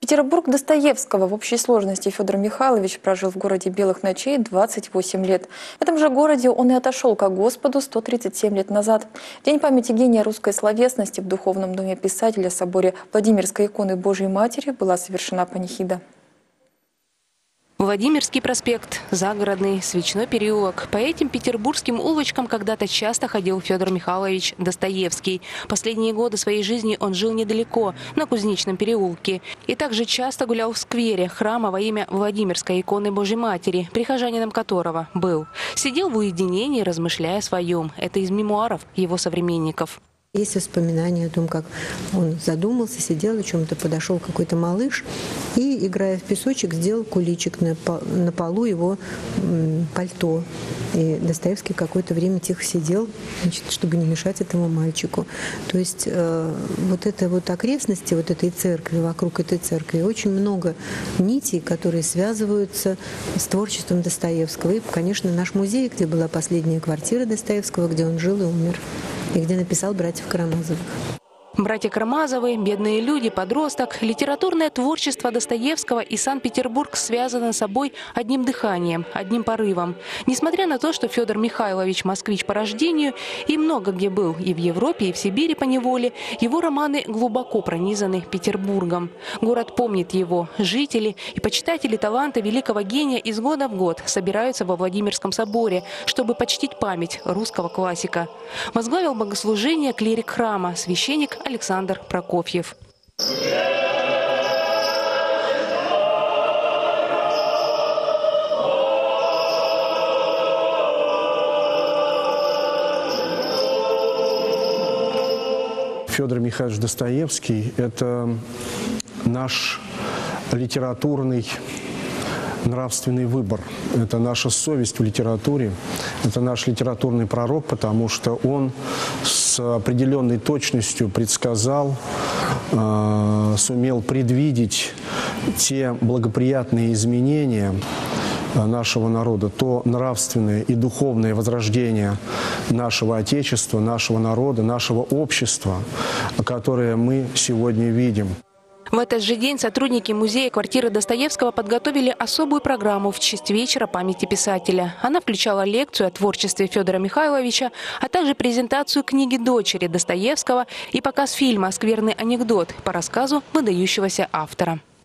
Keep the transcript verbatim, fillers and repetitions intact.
Петербург Достоевского. В общей сложности Федор Михайлович прожил в городе Белых ночей двадцать восемь лет. В этом же городе он и отошел ко Господу сто тридцать семь лет назад. В День памяти гения русской словесности в Духовном доме писателя соборе Владимирской иконы Божией Матери была совершена панихида. Владимирский проспект, Загородный, Свечной переулок. По этим петербургским улочкам когда-то часто ходил Федор Михайлович Достоевский. Последние годы своей жизни он жил недалеко, на Кузнечном переулке. И также часто гулял в сквере храма во имя Владимирской иконы Божьей Матери, прихожанином которого был. Сидел в уединении, размышляя о своем. Это из мемуаров его современников. Есть воспоминания о том, как он задумался, сидел о чем-то, подошел какой-то малыш и, играя в песочек, сделал куличик на, на полу его пальто. И Достоевский какое-то время тихо сидел, значит, чтобы не мешать этому мальчику. То есть э, вот это вот окрестности, вот этой церкви, вокруг этой церкви, очень много нитей, которые связываются с творчеством Достоевского. И, конечно, наш музей, где была последняя квартира Достоевского, где он жил и умер, и где написал «Братьев Карамазовых». Братья Карамазовы, бедные люди, подросток, литературное творчество Достоевского и Санкт-Петербург связаны с собой одним дыханием, одним порывом. Несмотря на то, что Федор Михайлович москвич по рождению и много где был, и в Европе, и в Сибири по неволе, его романы глубоко пронизаны Петербургом. Город помнит его. Жители и почитатели таланта великого гения из года в год собираются во Владимирском соборе, чтобы почтить память русского классика. Возглавил богослужение клирик храма, священник Александр Прокофьев. Федор Михайлович Достоевский – это наш литературный нравственный выбор. Это наша совесть в литературе, это наш литературный пророк, потому что он с определенной точностью предсказал, э, сумел предвидеть те благоприятные изменения нашего народа, то нравственное и духовное возрождение нашего Отечества, нашего народа, нашего общества, которое мы сегодня видим. В этот же день сотрудники музея квартиры Достоевского подготовили особую программу в честь вечера памяти писателя. Она включала лекцию о творчестве Федора Михайловича, а также презентацию книги дочери Достоевского и показ фильма «Скверный анекдот» по рассказу выдающегося автора.